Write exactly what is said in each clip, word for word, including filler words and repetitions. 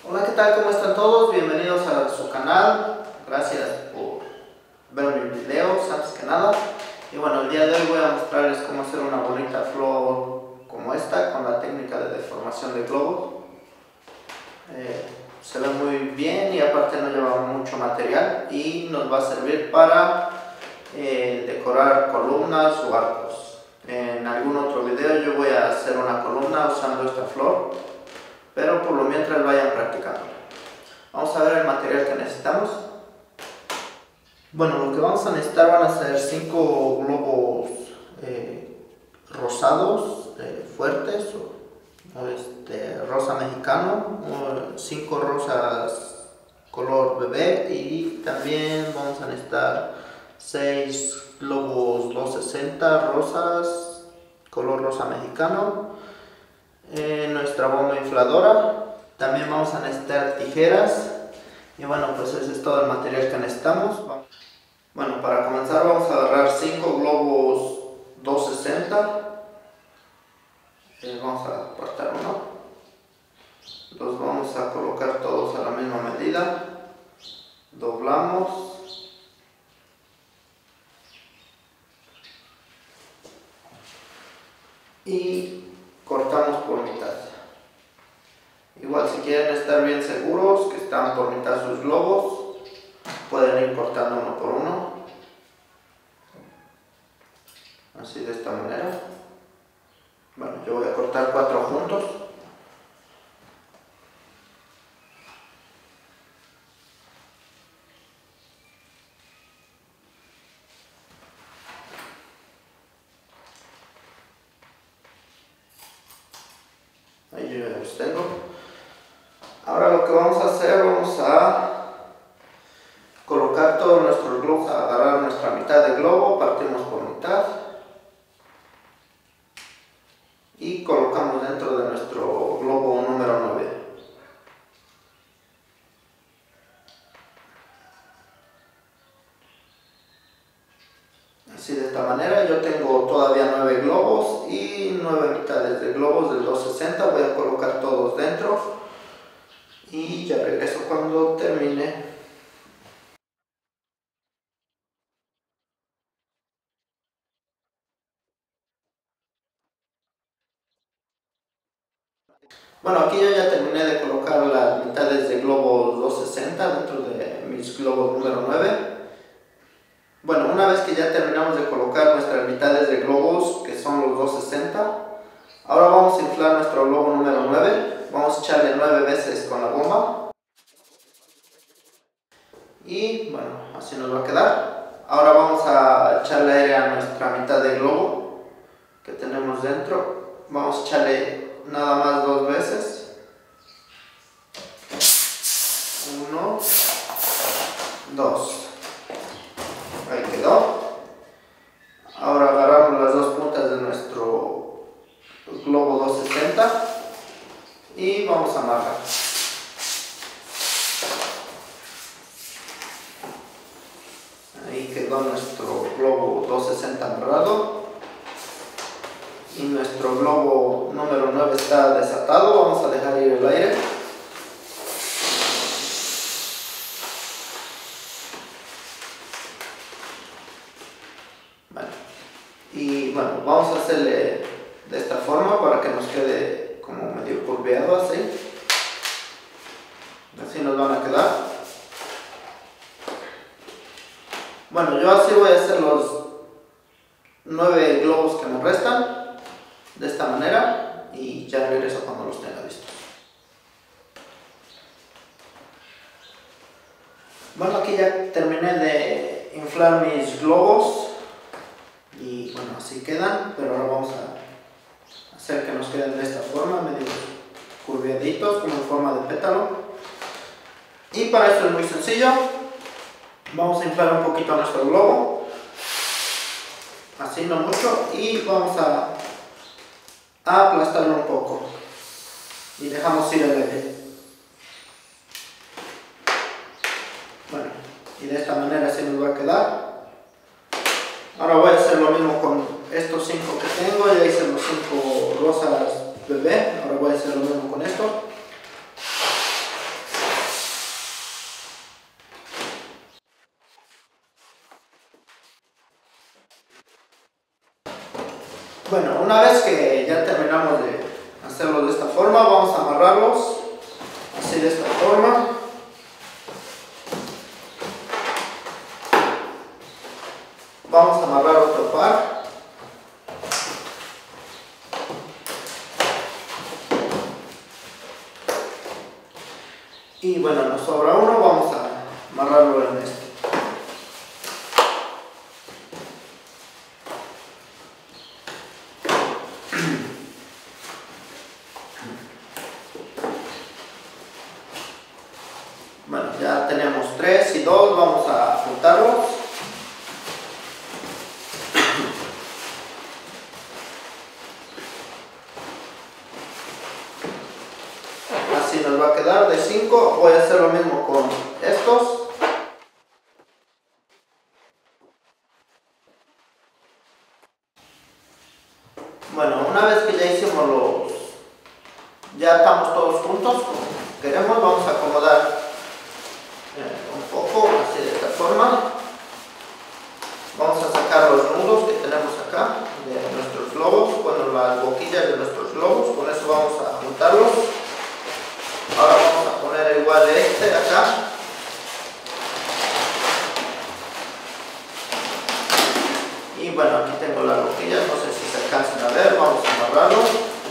Hola, ¿qué tal? ¿Cómo están todos? Bienvenidos a su canal. Gracias por ver mis videos antes que nada. Y bueno, el día de hoy voy a mostrarles cómo hacer una bonita flor como esta con la técnica de deformación de globos. Eh, se ve muy bien y aparte no lleva mucho material y nos va a servir para eh, decorar columnas o arcos. En algún otro video yo voy a hacer una columna usando esta flor, pero por lo mientras vayan practicando. Vamos a ver el material que necesitamos. Bueno, lo que vamos a necesitar van a ser cinco globos eh, rosados eh, fuertes, o, o este, rosa mexicano, cinco rosas color bebé, y también vamos a necesitar seis globos doscientos sesenta rosas color rosa mexicano, eh, nuestra bomba infladora. También vamos a necesitar tijeras. Y bueno, pues ese es todo el material que necesitamos. Bueno, para comenzar vamos a agarrar cinco globos doscientos sesenta. Eh, vamos a apartar uno. Los vamos a colocar todos a la misma medida. Doblamos. Y cortamos por mitad. Igual, si quieren estar bien seguros que están por mitad sus globos, pueden ir cortando uno por uno, así, de esta manera. Bueno, yo voy a cortar cuatro juntos. Ahí yo ya los tengo. Ahora lo que vamos a hacer, vamos a colocar todos nuestros globos, a agarrar nuestra mitad de globo, partimos por mitad y colocamos dentro de nuestro globo número nueve. Así, de esta manera. Yo tengo todavía nueve globos y nueve mitades de globos del doscientos sesenta. Voy a colocar todos dentro y ya regreso cuando termine. Bueno, aquí yo ya terminé de colocar las mitades de globos doscientos sesenta dentro de mis globos número nueve. Bueno, una vez que ya terminamos de colocar nuestras mitades de globos, que son los doscientos sesenta, ahora vamos a inflar nuestro globo número nueve. Vamos a echarle nueve veces con la bomba. Y bueno, así nos va a quedar. Ahora vamos a echarle aire a nuestra mitad de globo que tenemos dentro. Vamos a echarle nada más dos veces. Uno, dos. Ahí quedó. Ahora agarramos las dos puntas de nuestro globo doscientos sesenta y vamos a amarrar. Ahí quedó nuestro globo doscientos sesenta amarrado. Y nuestro globo número nueve está desatado. Vamos a dejar ir el aire. Vale. Y bueno, vamos a hacerle de esta forma para que nos quede como medio curveado, así. Así nos van a quedar. Bueno, yo así voy a hacer los nueve globos que me restan. De esta manera, y ya regreso cuando los tenga listos. Bueno, aquí ya terminé de inflar mis globos y bueno, así quedan, pero ahora vamos a hacer que nos queden de esta forma, medio curviaditos, como en forma de pétalo. Y para esto es muy sencillo. Vamos a inflar un poquito nuestro globo, así, no mucho, y vamos a a aplastarlo un poco y dejamos ir el aire. Bueno, y de esta manera así nos va a quedar. Ahora voy a hacer lo mismo con estos cinco que tengo. Ya hice los cinco rosas bebé, ahora voy a hacer lo mismo con esto. Bueno, una vez que ya terminamos de hacerlo de esta forma, vamos a amarrarlos así de esta forma. Vamos a amarrar otro par. Y bueno, nos sobra uno, vamos a amarrarlo en este. Bueno, ya tenemos tres y dos, vamos a juntarlos. Así nos va a quedar de cinco. Voy a hacer lo mismo con estos. Bueno, una vez que ya hicimos los, ya estamos todos juntos como queremos, vamos a acomodar eh, un poco así de esta forma. Vamos a sacar los nudos que tenemos acá de nuestros globos, bueno, las boquillas de nuestros globos, con eso vamos a juntarlos. Ahora vamos a poner igual este acá. Y bueno, aquí tengo las boquillas, no sé si se alcanzan a ver, vamos a amarrarlo.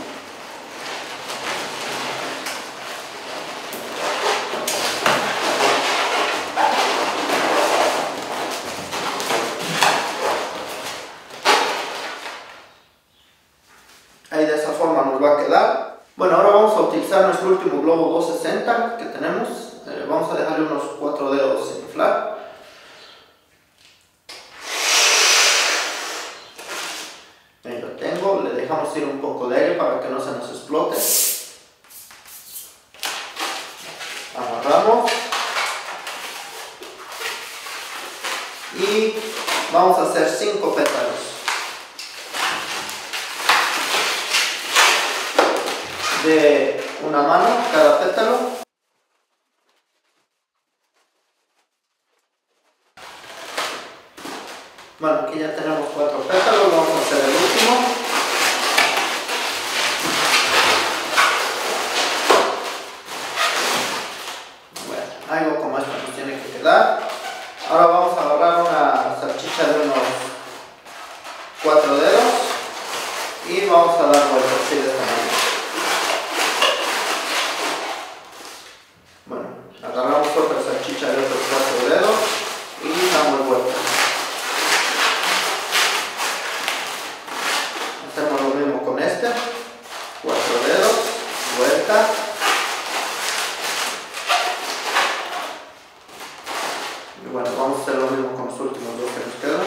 Ahí de esa forma nos va a quedar. Bueno, ahora vamos a utilizar nuestro último globo doscientos sesenta que tenemos. Eh, vamos a dejarle unos cuatro dedos sin inflar. Ahí lo tengo, le dejamos ir un poco de aire para que no se nos explote. Amarramos. Y vamos a hacer cinco pétalos. De una mano cada pétalo. Bueno, aquí ya tenemos cuatro pétalos, vamos a hacer el último. Bueno, algo como esto nos tiene que quedar. Ahora vamos a agarrar una salchicha de unos cuatro dedos y vamos a dar vueltas así de esta manera. Bueno, agarramos otra salchicha de otros cuatro dedos y damos vuelta. Hacemos lo mismo con este, cuatro dedos, vuelta. Y bueno, vamos a hacer lo mismo con los últimos dos que nos quedan.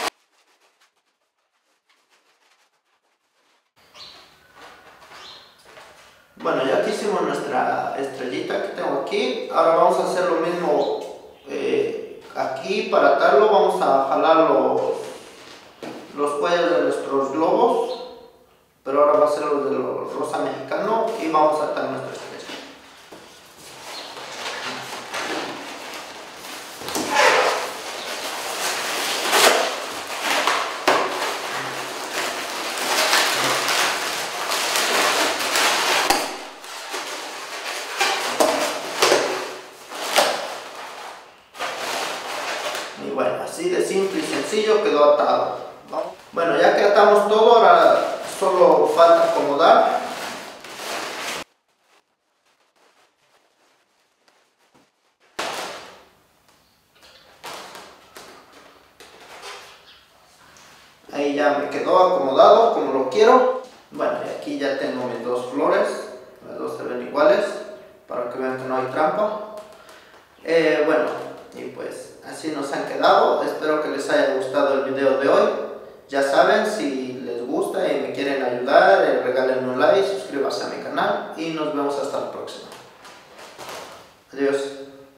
Bueno, ya que hicimos nuestra estrellita que tengo aquí, ahora vamos a hacer lo mismo eh, aquí. Para atarlo vamos a jalar los, los cuellos de nuestros globos, pero ahora va a ser los de los rosa mexicano y vamos a atar nuestra estrella. Y bueno, así de simple y sencillo quedó atado. ¿No? Bueno, ya que atamos todo, ahora solo falta acomodar. Ahí ya me quedó acomodado como lo quiero. Bueno, y aquí ya tengo mis dos flores, las dos se ven iguales, para que vean que no hay trampa. Eh, bueno, y pues así nos han quedado. Espero que les haya gustado el video de hoy. Ya saben, si les gusta y me quieren ayudar, eh, regálenme un like, suscríbanse a mi canal y nos vemos hasta la próxima. Adiós.